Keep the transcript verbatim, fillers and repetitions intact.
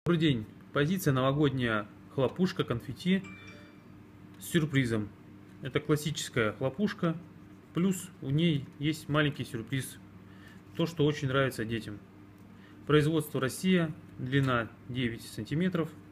Добрый день. Позиция новогодняя хлопушка конфетти с сюрпризом. Это классическая хлопушка, плюс у ней есть маленький сюрприз. То, что очень нравится детям. Производство Россия, длина девять сантиметров,